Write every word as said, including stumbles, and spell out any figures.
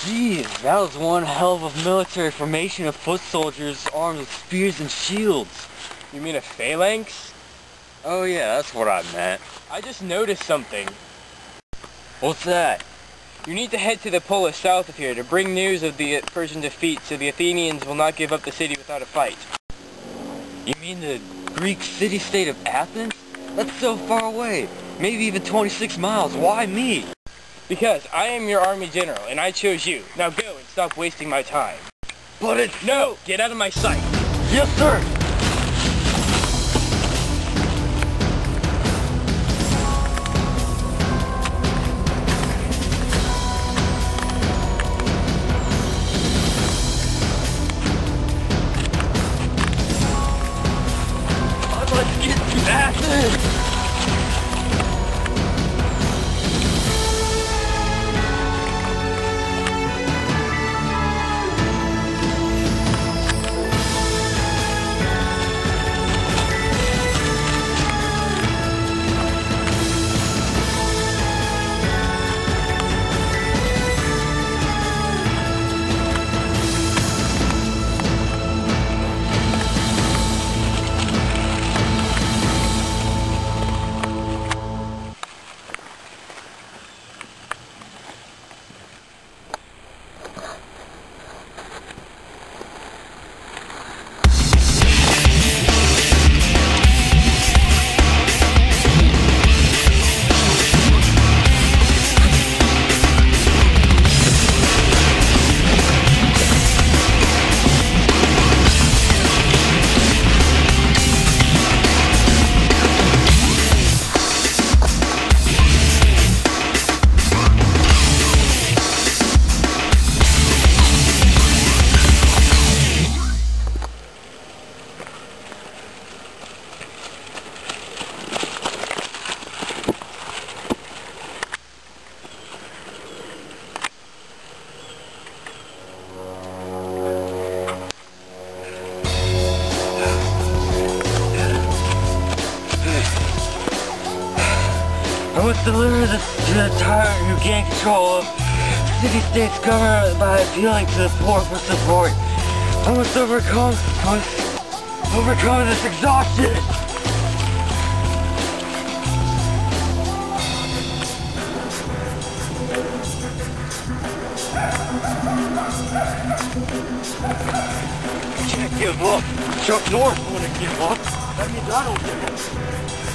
Geez, that was one hell of a military formation of foot soldiers armed with spears and shields. You mean a phalanx? Oh yeah, that's what I meant. I just noticed something. What's that? You need to head to the polis south of here to bring news of the Persian defeat so the Athenians will not give up the city without a fight. You mean the Greek city-state of Athens? That's so far away. Maybe even twenty-six miles. Why me? Because I am your army general, and I chose you. Now go and stop wasting my time. But it's... No! Get out of my sight! Yes, sir! Let's get to Athens! I must deliver this to the tyrant who gained control of city-state's government by appealing to the poor for support. I must overcome, I must overcome this exhaustion. I can't give up. Chuck Norris wouldn't give up. That means I don't give up.